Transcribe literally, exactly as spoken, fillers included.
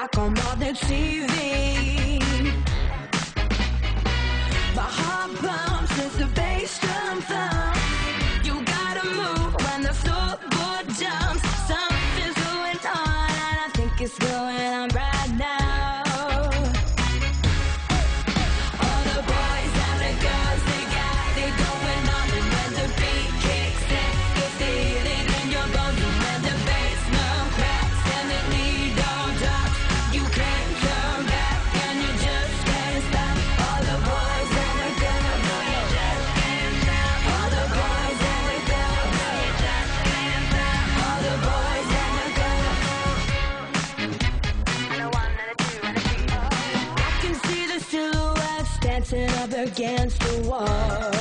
talk on all the T V. My heart pumps as the bass drum thumps. You gotta move when the floorboard jumps. Something's going on and I think it's going on right now. All the boys and the girls, they got it going on. And when the beat kicks in, you feel it in your bones. And when the bassman cracks and the needle drops, you can't turn back and you just can't stop. All the boys and the girls, no, you just can't stop. All the boys and the girls, no, you just can't stop. All the boys and the girls. And a one and a two and a three. I can see the silhouettes dancing up against the wall.